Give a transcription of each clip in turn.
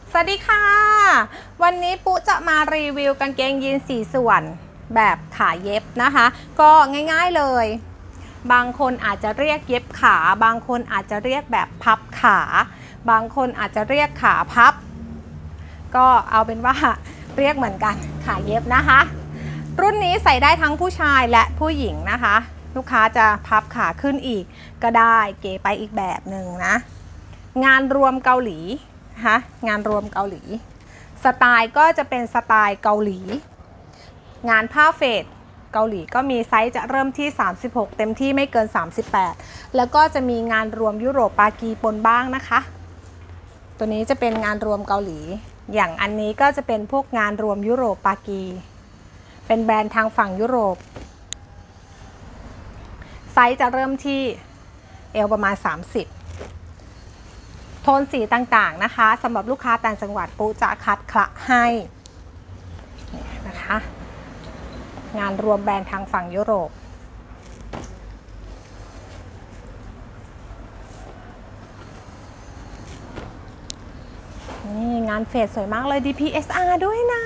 สวัสดีค่ะวันนี้ปุ๊จะมารีวิวกางเกงยีน4ส่วนแบบขาเย็บนะคะก็ง่ายๆเลยบางคนอาจจะเรียกเย็บขาบางคนอาจจะเรียกแบบพับขาบางคนอาจจะเรียกขาพับก็เอาเป็นว่าเรียกเหมือนกันขาเย็บนะคะรุ่นนี้ใส่ได้ทั้งผู้ชายและผู้หญิงนะคะลูกค้าจะพับขาขึ้นอีกก็ได้เก๋ไปอีกแบบหนึ่งนะงานรวมเกาหลีงานรวมเกาหลีสไตล์ก็จะเป็นสไตล์เกาหลีงานผ้าเฟดเกาหลีก็มีไซส์จะเริ่มที่36เต็มที่ไม่เกิน38แล้วก็จะมีงานรวมยุโรปปากีปนบ้างนะคะตัวนี้จะเป็นงานรวมเกาหลีอย่างอันนี้ก็จะเป็นพวกงานรวมยุโรปปากีเป็นแบรนด์ทางฝั่งยุโรปไซส์จะเริ่มที่เอวประมาณ30โทนสีต่างๆนะคะสำหรับลูกค้าต่างจังหวัดปุ๊จะคัดคละให้นะคะงานรวมแบรนด์ทางฝั่งยุโรปนี่งานเฟดสวยมากเลย DPSR ด้วยนะ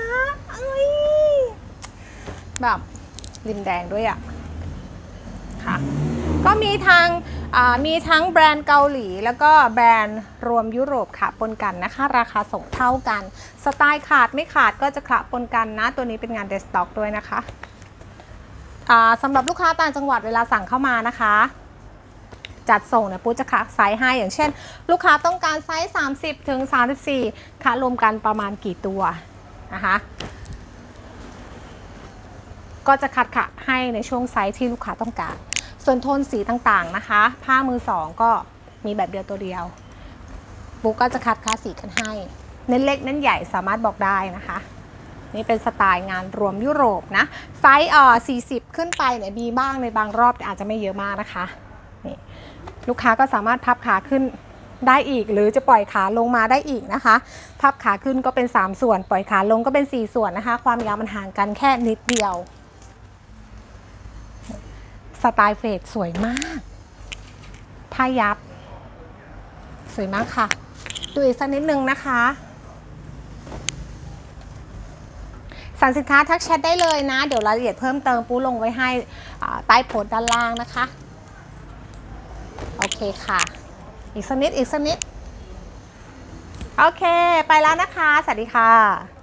แบบริมแดงด้วยอ่ะค่ะก็มีทั้งแบรนด์เกาหลีแล้วก็แบรนด์รวมยุโรปค่ะปนกันนะคะราคาส่งเท่ากันสไตล์ขาดไม่ขาดก็จะคละปนกันนะตัวนี้เป็นงานเดสต็อกด้วยนะคะสำหรับลูกค้าต่างจังหวัดเวลาสั่งเข้ามานะคะจัดส่งเนี่ยปุ๊จะคัดไซส์ให้อย่างเช่นลูกค้าต้องการไซส์30ถึง34ค่ะรวมกันประมาณกี่ตัวนะคะก็จะคัดให้ในช่วงไซส์ที่ลูกค้าต้องการส่วนโทนสีต่างๆนะคะผ้ามือสองก็มีแบบเดียวตัวเดียวปุ๊กก็จะคัดสีกันให้เน้นเล็กเน้นใหญ่สามารถบอกได้นะคะนี่เป็นสไตล์งานรวมยุโรปนะไซส์40ขึ้นไปเนี่ยมีบ้างในบางรอบแต่อาจจะไม่เยอะมากนะคะนี่ลูกค้าก็สามารถพับขาขึ้นได้อีกหรือจะปล่อยขาลงมาได้อีกนะคะพับขาขึ้นก็เป็น3ส่วนปล่อยขาลงก็เป็น4ส่วนนะคะความยาวมันห่างกันแค่นิดเดียวสไตล์เฟดสวยมากผ้ายับสวยมากค่ะดูอีกสักนิดนึงนะคะสั่งสินค้าทักแชทได้เลยนะเดี๋ยวรายละเอียดเพิ่มเติมปุ๊ลงไว้ให้ใต้โพสต์ด้านล่างนะคะโอเคค่ะอีกสักนิดโอเคไปแล้วนะคะสวัสดีค่ะ